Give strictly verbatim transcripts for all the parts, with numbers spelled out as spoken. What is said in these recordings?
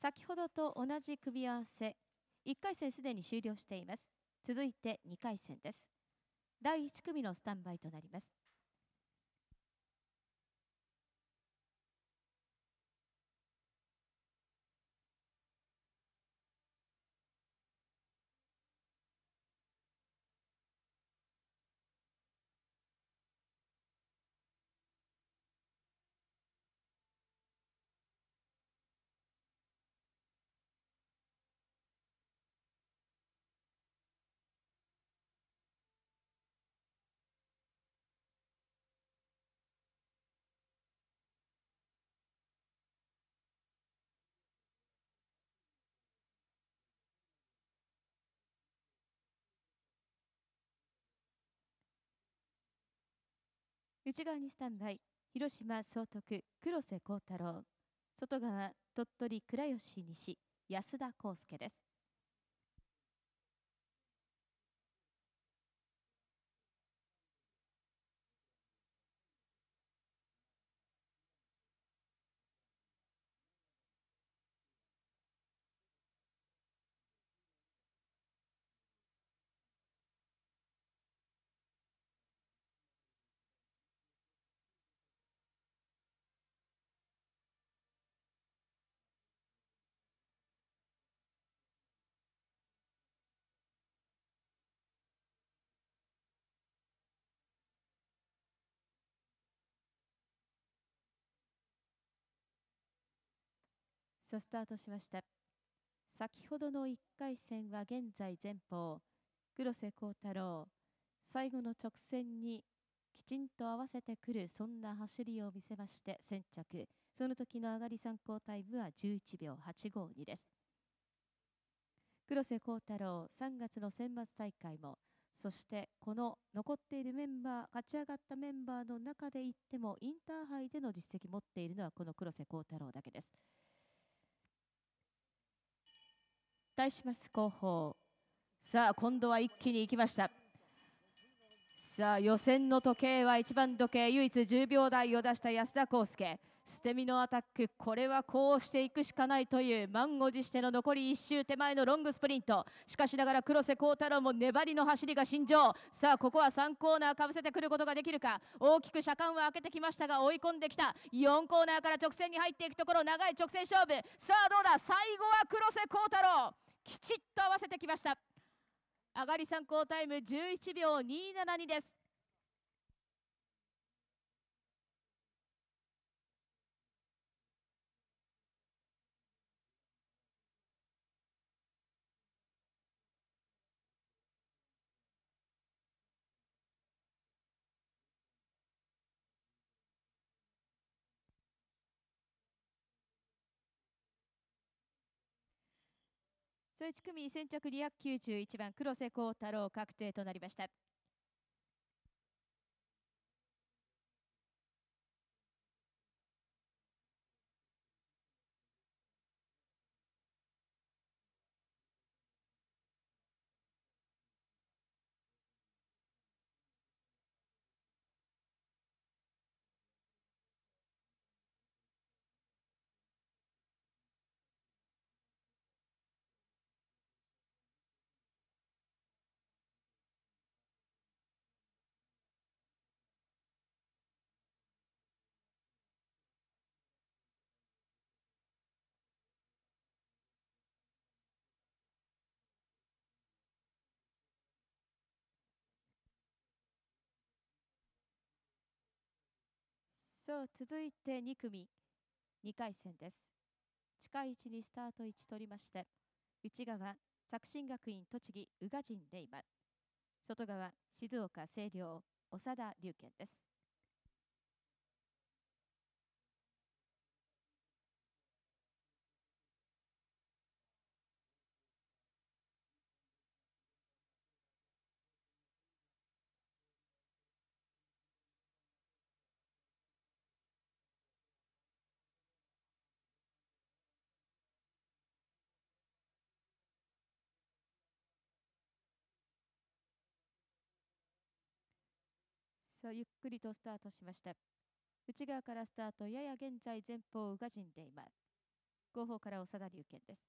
先ほどと同じ組み合わせ、いっかい戦すでに終了しています。続いてにかい戦です。だいいち組のスタンバイとなります。内側にスタンバイ、広島総督黒瀬幸太郎、外側鳥取倉吉西安田康介です。さあスタートしました。先ほどのいっかい戦は現在前方、黒瀬幸太郎、最後の直線にきちんと合わせてくる、そんな走りを見せまして先着、その時の上がり参考タイムはじゅういちびょうはちごにです。黒瀬幸太郎、さんがつの選抜大会も、そしてこの残っているメンバー、勝ち上がったメンバーの中で言っても、インターハイでの実績を持っているのはこの黒瀬幸太郎だけです。対します後方、さあ今度は一気に行きました。さあ予選の時計はいちばん時計、唯一じゅうびょう台を出した安田康介、捨て身のアタック、これはこうしていくしかないという満を持しての残りいっ周手前のロングスプリント。しかしながら黒瀬幸太郎も粘りの走りが身上。さあここはさんコーナーかぶせてくることができるか。大きく車間は開けてきましたが追い込んできた。よんコーナーから直線に入っていくところ、長い直線勝負。さあどうだ、最後は黒瀬幸太郎、きちっと合わせてきました。上がり参考タイムじゅういちびょうにななにです。そいち組先着にひゃくきゅうじゅういちばん黒瀬幸太郎確定となりました。そう続いてに組にかい戦です。近い位置にスタート位置取りまして、内側作新学院栃木宇賀神レイマ、外側静岡星稜長田龍賢です。さあゆっくりとスタートしました。内側からスタート、やや現在前方宇賀神レイマ、 後方から長田龍拳です。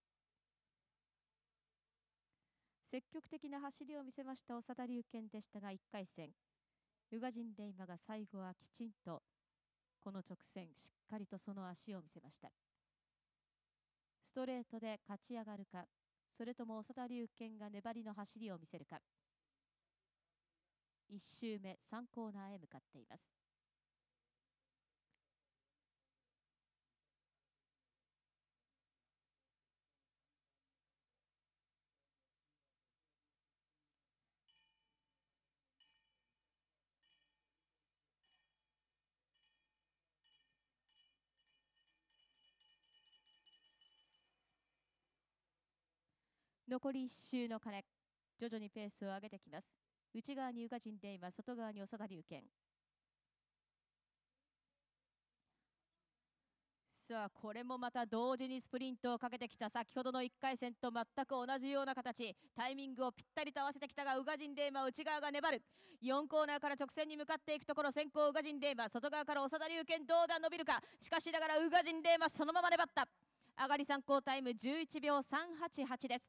積極的な走りを見せました長田龍拳でしたが、いっかい戦宇賀神レイマが最後はきちんとこの直線しっかりとその足を見せました。ストレートで勝ち上がるか、それとも長田龍拳が粘りの走りを見せるか。いち周目さんコーナーへ向かっています。残りいち周の鐘、徐々にペースを上げてきます。内側に宇賀神レイマ、外側に長田龍拳。さあこれもまた同時にスプリントをかけてきた。先ほどのいっかい戦と全く同じような形、タイミングをぴったりと合わせてきたが、宇賀神レイマ内側が粘る。よんコーナーから直線に向かっていくところ、先行宇賀神レイマ、外側から長田龍拳、どうだ伸びるか。しかしながら宇賀神レイマそのまま粘った。上がり参考タイムじゅういちびょうさんはちはちです。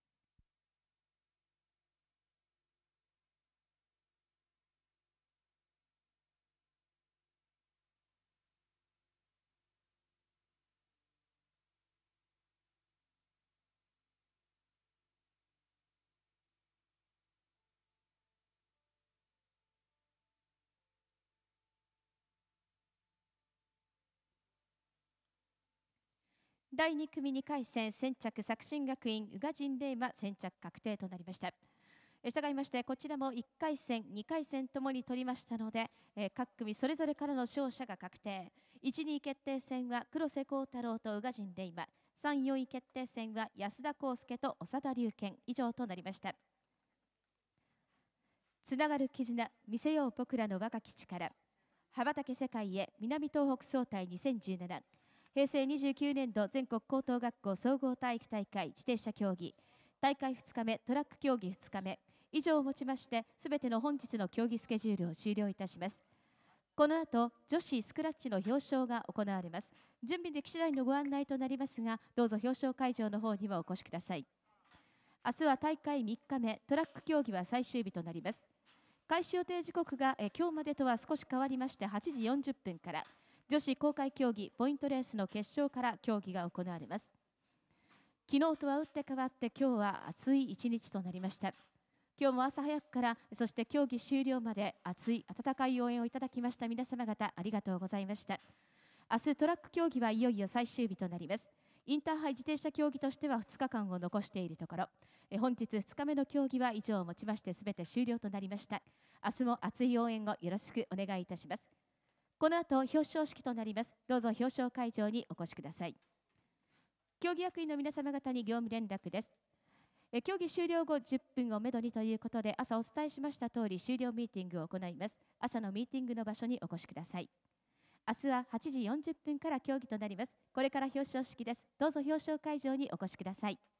だいに組にかい戦、先着作新学院宇賀神レイマ先着確定となりました。したがいましてこちらもいっかい戦にかい戦ともに取りましたので、えー、各組それぞれからの勝者が確定。いち、にい決定戦は黒瀬幸太郎と宇賀神レイマ、さん、よんい決定戦は安田康介と長田龍拳以上となりました。つながる絆、見せよう僕らの若き力、羽ばたけ世界へ南東北総体にせんじゅうなな、平成にじゅうきゅうねん度全国高等学校総合体育大会自転車競技大会ふつかめ、トラック競技ふつかめ以上をもちまして、すべての本日の競技スケジュールを終了いたします。この後女子スクラッチの表彰が行われます。準備でき次第のご案内となりますが、どうぞ表彰会場の方にもお越しください。明日は大会みっかめ、トラック競技は最終日となります。開始予定時刻がえ今日までとは少し変わりましてはちじよんじゅっぷんから、女子公開競技ポイントレースの決勝から競技が行われます。昨日とは打って変わって今日は暑い一日となりました。今日も朝早くから、そして競技終了まで熱い温かい応援をいただきました皆様方、ありがとうございました。明日トラック競技はいよいよ最終日となります。インターハイ自転車競技としてはふつかかんを残しているところ、え本日ふつかめの競技は以上をもちましてすべて終了となりました。明日も熱い応援をよろしくお願いいたします。この後表彰式となります。どうぞ表彰会場にお越しください。競技役員の皆様方に業務連絡です。え競技終了後じゅっぷんをめどにということで、朝お伝えしました通り終了ミーティングを行います。朝のミーティングの場所にお越しください。明日ははちじよんじゅっぷんから競技となります。これから表彰式です。どうぞ表彰会場にお越しください。